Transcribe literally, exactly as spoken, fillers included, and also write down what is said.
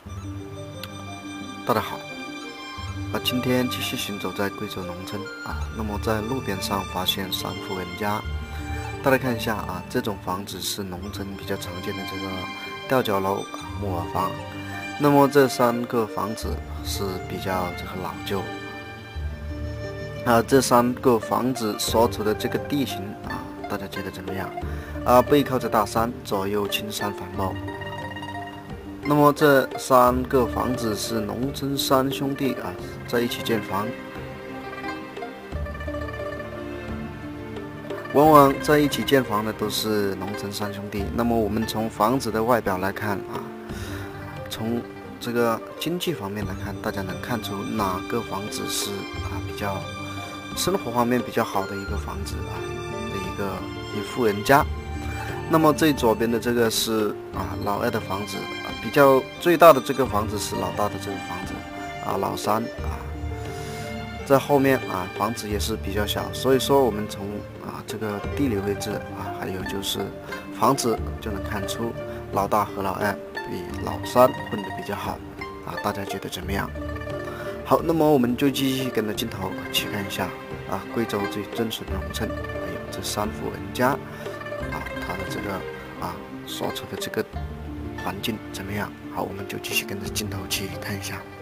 大家好，啊，今天继续行走在贵州农村啊，那么在路边上发现三户人家，大家看一下啊，这种房子是农村比较常见的这个吊脚楼啊木耳房。那么这三个房子是比较这个老旧啊，这三个房子所处的这个地形啊，大家觉得怎么样？啊，背靠着大山，左右青山繁茂。那么这三个房子是农村三兄弟啊在一起建房，往往在一起建房的都是农村三兄弟。那么我们从房子的外表来看啊，从这个经济方面来看，大家能看出哪个房子是啊比较生活方面比较好的一个房子啊的一个一户人家。那么最左边的这个是啊老二的房子啊，比较最大的这个房子是老大的这个房子啊，老三啊，在后面啊房子也是比较小，所以说我们从啊这个地理位置啊，还有就是房子就能看出老大和老二比老三混得比较好啊，大家觉得怎么样？好，那么我们就继续跟着镜头去看一下啊贵州最真实的农村，还有这三户人家啊，它的这个啊所处的这个环境怎么样？好，我们就继续跟着镜头去看一下。